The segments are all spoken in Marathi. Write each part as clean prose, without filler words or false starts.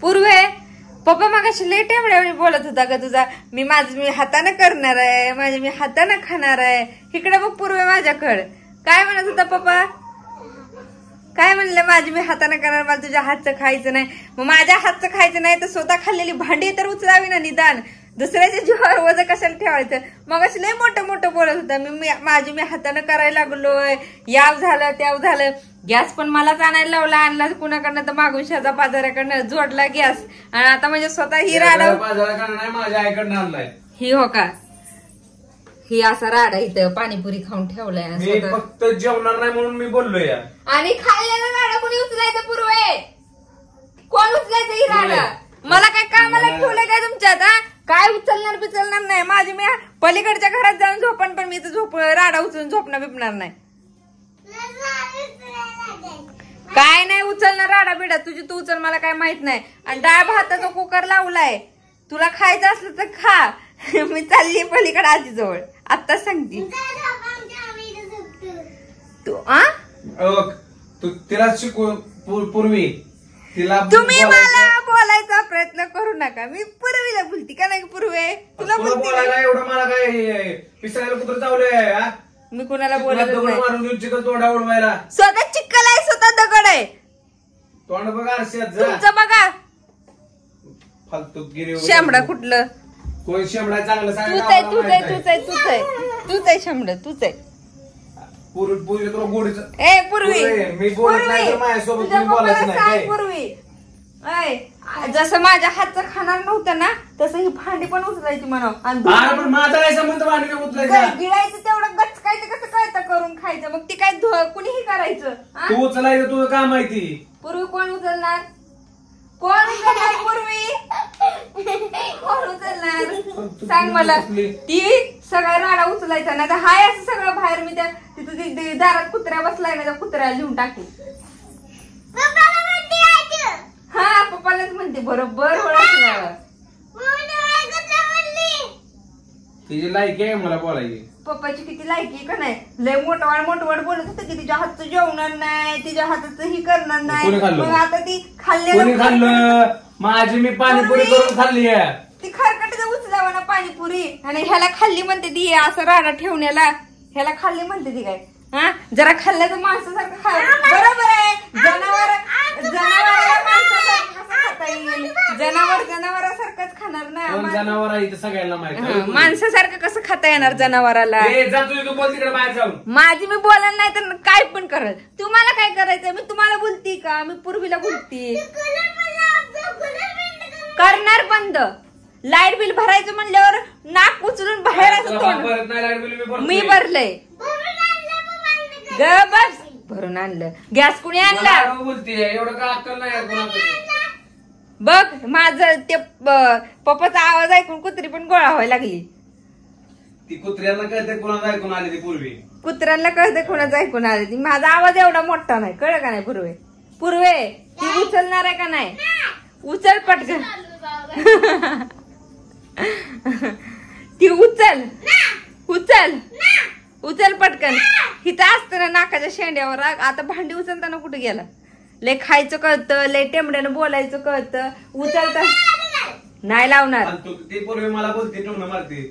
पूर्वे पप्पा मागाशी लेट एवढ्या बोलत होता का तुझा मी हाताने करणार आहे मी हाताने खाणार आहे. इकडे बघ पूर्वे माझ्याकडे काय म्हणत होता पप्पा. काय म्हणलं मी हाताने करणार मला तुझ्या हातचं खायचं नाही. मग माझ्या हातचं खायचं नाही तर स्वतः खाल्लेली भांडी तर उचलावी ना निदान. दुसऱ्याच्या जीवावर वजन कशाला ठेवायचं. मग असं लय मोठं बोलत होता. मी हाताने करायला लागलोय याव झालं त्याव झालं. गॅस पण मलाच आणायला लावला. आणला कुणाकडनं तर मागून शेजा बाजाराकडनं जोडला गॅस. आणि आता म्हणजे स्वतः ही राडा माझ्या आईकडनं आणलाय ही हो का. ही असा राडा इथं पाणीपुरी खाऊन ठेवलाय. फक्त जेवणार नाही म्हणून मी बोललोय. आणि खाल्लेला राडा कोणी उचलायचं पूर्वे. कोण उचलायचं ही राडा. मला काय कामाला ठेवलंय काय तुमच्यात. काय उचलणार नाही. मी पलीकडच्या घरात जाऊन झोपण पण मी तर राडा उचलून झोपणार बिपणार नाही. काय नाही उचलणार राडा बिडा तुझी तू उचल मला काय माहित नाही. आणि डाळ भाताचा कुकर लावलाय तुला खायचं असलं तर खा. मी चालली पलीकडे आजीजवळ आत्ताच सांगते तू तिला शिकू पूर्वी तिला तुम्ही मला बोलायचा प्रयत्न करू नका. मी पूर्वीला बोलती का नाही पूर्वे तुला बोलायला एवढं मला काय पिसायला कुत्र चावलंय. मी कुणाला बोलत मारून चिकन तोंडा उडवायला. स्वतः चिक्कल आहे स्वतः दगड आहे. तोंड बघा तुमचं बघा फालतू गिरी शेंबडा कुठलं. कोण शेंबडा चांगलं तूच आहे शेंबडा तूच आहे. पूर्वी तुला गोडीचं ए पूर्वी मी बोलत नाही तर माझ्यासोबत तुम्ही बोलायचं नाही. पूर्वी जसं माझ्या हातचं खाणार नव्हतं ना तसं ही भांडी पण उचलायची म्हणा. पण माझा काय संबंध भांडी उचलायचं गिळायचं तेवढं गचकायचं कसं कळतं करून खायचं. मग ती काय कुणीही करायचं. तू उचलायचं तुझं काय माहिती. पूर्वी कोण उचलणार पूर्वी कोण उचलणार सांग मला. ती सगळा राडा उचलायचा ना तर हाय असं सगळं बाहेर मी त्या तिथं दारात कुत्र्या बसलाय ना त्या कुत्र्याला लिहून टाकेल. हा पप्पालाच म्हणते बरोबर ओळखलं. तिची लायकी आहे मला बोलायची. पप्पाची किती लायकी का नाही. लय मोठवाड बोलत होतं की तिच्या हातचं जेवणार नाही तिच्या हाताचं ही करणार नाही. मग आता ती खाल्लं माझी मी पाणीपुरी करून खाल्ली आहे. ती खरकट उचलावा ना पाणीपुरी. आणि ह्याला खाल्ली म्हणते ती असं राडा ठेवण्याला. ह्याला खाल्ली म्हणते ती काय. हा जरा खाल्लं तर माणसासारखं खा. बरोबर आहे. जनावरासारखंच खाणार ना. जनावर आहे सगळ्यांना माहिती. माणसासारखं कसं खाता येणार जनावराला. माझी मी बोलायला नाही तर काय पण करत. तुम्हाला काय करायचं मी तुम्हाला बोलती का मी पूर्वीला बोलती. करणार बंद. लाईट बिल भरायचं म्हणल्यावर नाक उचलून बाहेर मी भरलंय. बस भरून आणलं. गॅस कुणी आणला बोलतीये एवढं का अक्कल नाही. बघ माझं ते पप्पाचा आवाज ऐकून कुत्री पण गोळा व्हायला लागली. ती कुत्र्यांना कळते कुणाचं ऐकून आली ती पूर्वी. कुत्र्यांना कळते कुणाचं ऐकून आली ती. माझा आवाज एवढा मोठा नाही कळलं का नाही. पूर्वे ती उचलणार आहे का नाही. उचल पटकन. ती उचल पटकन. हिथं असतं ना नाकाच्या शेंड्यावर. आता भांडी उचलताना कुठे गेला. लय खायचं कळतं लय टेंबड्यानं बोलायचं कळतं. उचलता नाही लावणार. ती पूर्वी मला बोलते टोमणं मारते.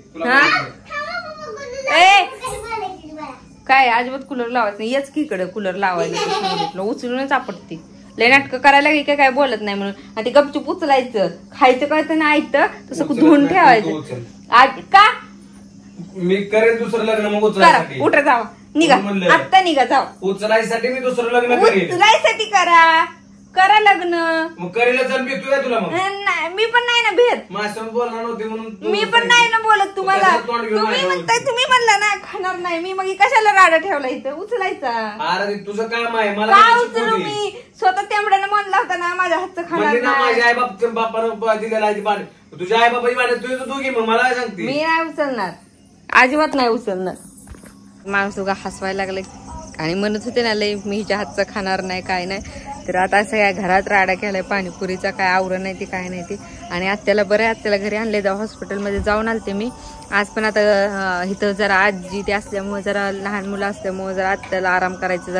काय अजिबात कूलर लावायचं नाही. येच की इकडं कूलर लावायला उचलूनच आपटते. लय नाटकं करायला लागली काय काय बोलत नाही म्हणून. आणि ते गपचूप उचलायचं. खायचं कळतं ना ऐकतं तसं धुवून ठेवायचं. का मी करेन दुसरं लग्न मग उचलायसाठी. उठा जावा निघा आत्ता निघा जावा. उचलायसाठी मी दुसरं लग्न करेन. उचलायसाठी करा लग्न. मग करेल चल भेटूया तुला. मग मी पण नाही ना भेट. माझ्यासोबत बोलणार नव्हते म्हणून मी पण नाही ना बोलत तुम्हाला. तुम्ही म्हणताय तुम्ही म्हणला ना खाणार नाही मी. मग कशाला राडा ठेवला इथं उचलायचा. अरे तुझं काम आहे मला काय उचलू मी. स्वतः तेवढ्यानं म्हणला होता ना माझ्या हातचं खाणार. माझ्या आई बापानं दिलेला आहे पाणी. तुझ्या आई बापाची पाणी तुझं दोघी मग मला सांगते. मी नाही उचलणार अजिबात नाही उचलणार. माणूस उगा हसवायला लागले आणि म्हणत होते ना लय मी हिच्या हातचं खाणार नाही काय नाही. तर आता सगळ्या घरात राडा केलाय पाणीपुरीचा. काय आवरण नाही ते काय नाही ते. आणि आत्याला बरं आहे. आत्याला घरी आणले जाऊ हॉस्पिटलमध्ये जाऊन आलते मी आज. पण आता इथं जरा आजी ते असल्यामुळे जरा लहान मुलं असल्यामुळे जरा आत्याला आराम करायचं जरा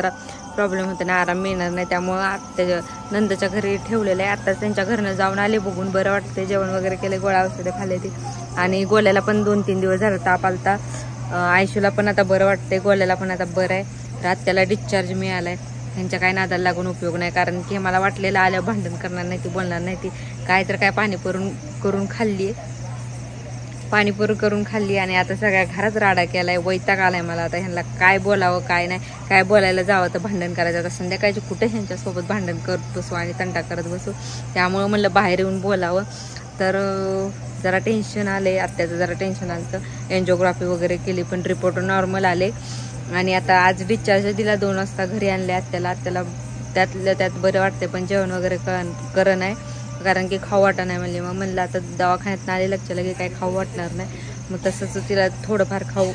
प्रॉब्लेम होते ना, आराम मिळणार नाही. त्यामुळं आत्या नंदच्या घरी ठेवलेलं आहे. आत्ताच त्यांच्या घरनं जाऊन आले, बघून बरं वाटते. जेवण वगैरे केले, गोळ्या औषधं खाल्ले ती. आणि गोल्याला पण 2-3 दिवस झालं ताप आलता. आयशूला पण आता बरं वाटते, गोल्याला पण आता बरं आहे. तर आत्याला डिस्चार्ज मिळालाय. त्यांच्या काय नादाला लागून उपयोग नाही, कारण की मला वाटलेलं आल्यावर भांडण करणार नाही ती, बोलणार नाही ती. काय तर काय पाणीपुरी करून खाल्ली, पाणीपुरी करून खाल्ली आणि आता सगळ्या घरात राडा केलाय. वैताग आलाय मला आता. ह्यांना काय बोलावं काय नाही, काय बोलायला जावं तर भांडण करायचं. आता संध्याकाळची कुठे ह्यांच्यासोबत भांडण करत बसू आणि तंटा करत बसू. त्यामुळं म्हणलं बाहेर येऊन बोलावं. तर जरा टेन्शन आले, आत्याचं जरा टेन्शन आलं. तर एन्जिओग्राफी वगैरे केली, पण रिपोर्ट नॉर्मल आले. आणि आता आज डिस्चार्ज दिला, 2 वाजता घरी आणले आत्याला. त्यातल्या त्यात बरं वाटते, पण जेवण वगैरे करत नाही, कारण की खाऊ वाटत नाही म्हणले. मग म्हणलं आता दवाखान्यात आले लक्षाला की काही खाऊ वाटणार नाही. मग तसंच तिला थोडंफार खाऊ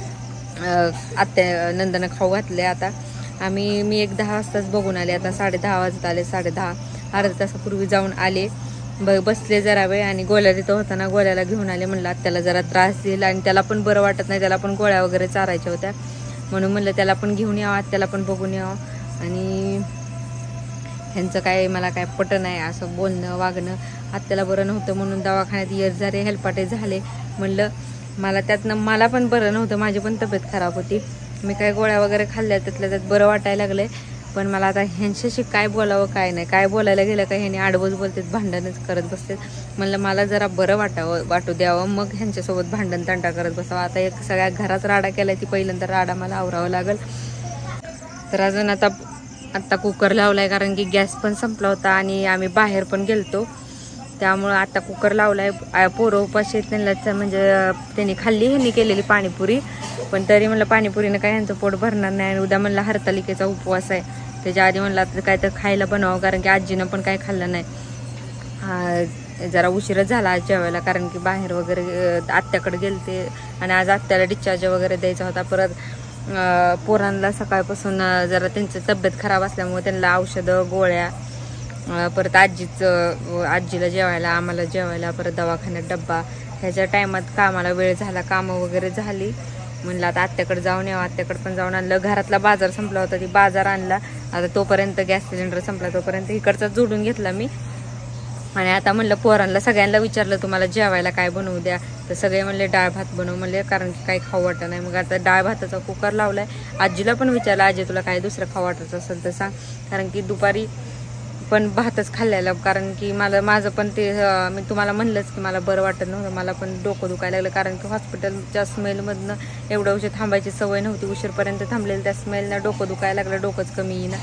आत्या नंदनं खाऊ घातले. आता मी 10 वाजताच बघून आले. आता 10:30 वाजत आले, 10:30 अर्धा तासापूर्वी जाऊन आले. बसले जरा वेळ आणि गोळ्या तिथं होताना गोळ्याला घेऊन आले. म्हणलं आत्याला जरा त्रास देईल आणि त्याला पण बरं वाटत नाही, त्याला पण गोळ्या वगैरे चारायच्या होत्या. म्हणून म्हणलं त्याला पण घेऊन यावं, आत्याला पण बघून यावं. आणि ह्यांचं काय मला काय पट नाही असं बोलणं वागणं. आत्याला बरं नव्हतं म्हणून दवाखान्यात येरझारे हेलपाटे झाले. म्हणलं मला पण बरं नव्हतं, माझी पण तब्येत खराब होती. मी काय गोळ्या वगैरे खाल्ल्या, त्यातल्या त्यात बरं वाटायला लागलंय. पण मला आता ह्यांच्याशी काय बोलावं काय नाही, काय बोलायला गेलं का ह्यांनी आडवच बोलतात, भांडणच करत बसतात. म्हणलं मला जरा बरं वाटू द्यावं, मग ह्यांच्यासोबत भांडण तंटा करत बसावं. आता एक सगळ्या घरात राडा केलाय, ती पहिल्यांदा राडा मला आवरावं लागल. तर अजून आता कुकर लावलाय, कारण की गॅस पण संपला होता आणि आम्ही बाहेर पण गेलतो. त्यामुळं आता कुकर लावलाय. पोरं उपाशी त्यांना, म्हणजे त्यांनी खाल्ली ह्यांनी केलेली पाणीपुरी, पण तरी म्हणलं पाणीपुरीनं काय ह्यांचं पोट भरणार नाही. आणि उद्या म्हणलं हरतालिकेचा उपवास आहे, त्याच्या आधी म्हणलं आता काय तर खायला बनवावं, कारण की आजीनं पण काय खाल्लं नाही. जरा उशीरच झाला आज जेवायला, कारण की बाहेर वगैरे आत्याकडे गेलते आणि आज आत्याला डिस्चार्ज वगैरे द्यायचा होता. परत पोरांना सकाळपासून जरा त्यांची तब्येत खराब असल्यामुळे त्यांना औषधं गोळ्या, परत आजीला जेवायला, आम्हाला जेवायला, परत दवाखान्यात डब्बा, ह्याच्या टायमात कामाला वेळ झाला, कामं वगैरे झाली. म्हणलं आता आत्याकडे जाऊन यावं. आत्याकडे पण जाऊन आणलं. घरातला बाजार संपला होता, ती बाजार आणला. आता तोपर्यंत गॅस सिलेंडर संपला, तोपर्यंत इकडचा जोडून घेतला मी. आणि आता म्हणलं पोरांना सगळ्यांना विचारलं तुम्हाला जेवायला काय बनवू द्या, तर सगळे म्हणले डाळ भात बनव म्हणले, कारण की काही खाऊ वाटत नाही. मग आता डाळ भाताचा कुकर लावलाय. आजीला पण विचारलं, आजी तुला काय दुसरं खाऊ वाटत असेल तर सांग, कारण की दुपारी पण भातच खाल्लेला, कारण की माझं पण ते मी तुम्हाला म्हणलंच की मला बरं वाटत नव्हतं, मला पण डोकं दुखायला लागलं, कारण की हॉस्पिटलच्या स्मेलमधनं एवढं उशीर थांबायची सवय नव्हती. उशीरपर्यंत थांबलेलं त्या स्मेलनं डोकं दुखायला लागलं, डोकंच कमी येईना.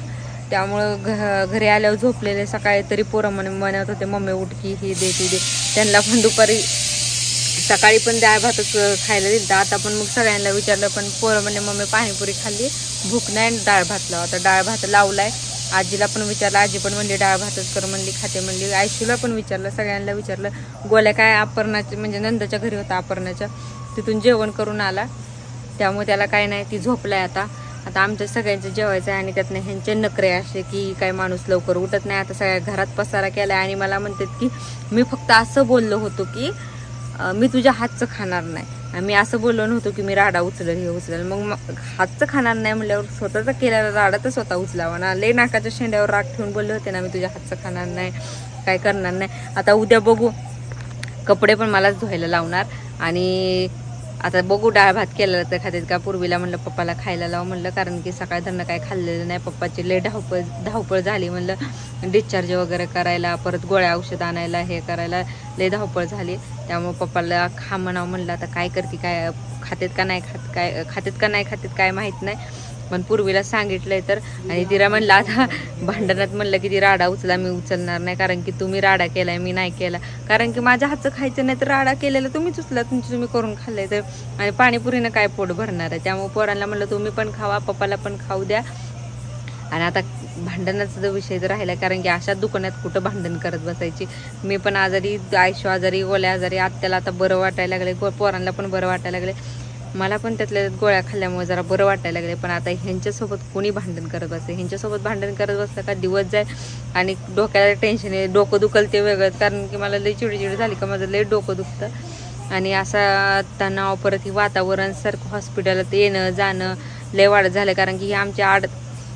त्यामुळं घरी आल्यावर झोपलेले. सकाळी तरी पोरं म्हणत होते मम्मी उठकी ही दे ती दे. त्यांना पण दुपारी सकाळी पण डाळ भातच खायला दिलं. आता पण मग सगळ्यांना विचारलं, पण पोरं म्हणजे मम्मी पाणीपुरी खाल्ली, भूक नाही, डाळ भात लावा. आता डाळ भात लावलाय. आजीला पण विचारलं, आजी पण म्हणली डाळ भातच कर म्हणली, खाते म्हणली. आयशूला पण विचारलं, सगळ्यांना विचारलं. गोल्या काय अपर्णाच्या म्हणजे नंदाच्या घरी होता, अपर्णाच्या तिथून जेवण करून आला, त्यामुळे त्याला काय नाही, ती झोपलाय. आता आमच्या सगळ्यांचं जेवायचं आहे आणि त्यातनं ह्यांचे नखरे असे की काय माणूस लवकर उठत नाही. आता सगळ्या घरात पसारा केलाय आणि मला म्हणतात की मी फक्त असं बोललो होतो की मी तुझ्या हातचं खाणार नाही, मी असं बोललो नव्हतो की मी राडा उचलेल हे उचलेल. मग हातचं खाणार नाही म्हणल्यावर स्वतःचा केलेला राडा तर स्वतः उचलावा ना. लय नाकाच्या शेंड्यावर राग ठेवून बोलले होते ना मी तुझ्या हातचं खाणार नाही, काय करणार नाही. आता उद्या बघू, कपडे पण मलाच धुवायला लावणार. आणि आता बघू डाळ भात केलेला तर खातात का. पूर्वीला म्हणलं पप्पाला खायला लाव म्हणलं, कारण की सकाळ धरणं काय खाल्लेलं नाही. पप्पाची लय धावपळ झाली म्हणलं, डिस्चार्ज वगैरे करायला, परत गोळ्या औषध आणायला, हे करायला लय धावपळ झाली. त्यामुळे पप्पाला खा म्हणावं म्हणलं. आता काय करते, काय खातेत का नाही खातेत काय माहीत नाही, पण पूर्वीला सांगितलंय तर. आणि तिला म्हणलं आता भांडणात म्हणलं की ती राडा उचला, मी उचलणार नाही, कारण की तुम्ही राडा केलाय मी नाही केला, कारण की माझ्या हातचं खायचं नाही तर राडा केलेला तुम्हीच उचला, तुम्ही करून खाल्लंय तर. आणि पाणीपुरीनं काय पोट भरणार आहे. त्यामुळे पोरांना म्हणलं तुम्ही पण खावा, पप्पाला पण खाऊ द्या. आणि आता भांडणाचा जो विषय तर राहिला, कारण की अशा दुकानात कुठं भांडण करत बसायची. मी पण आजारी, आयशू आजारी, गोल्या आजारी, आत्याला आता बरं वाटायला लागले, पोरांना पण बरं वाटायला लागले, मला पण त्यातल्या गोळ्या खाल्ल्यामुळे जरा बरं वाटायला लागले. पण आता ह्यांच्यासोबत कोणी भांडण करत बसते, ह्यांच्यासोबत भांडण करत बसलं का दिवस जाय आणि डोक्याला टेन्शन आहे, डोकं दुखल ते वेगळंच, कारण की मला लई चिडचिड झाली का माझं लई डोकं दुखतं. आणि असा तणाव, परत ही वातावरण सारखं हॉस्पिटलात येणं जाणं लय वाढत झालं, कारण की हे आमच्या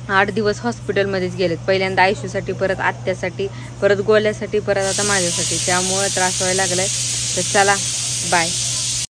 8 दिवस हॉस्पिटलमध्येच गेलेत. पहिल्यांदा आयुष्यासाठी, परत आत्यासाठी, परत गोल्यासाठी, परत आता माझ्यासाठी. त्यामुळं त्रास व्हायला लागलाय. तर चला बाय.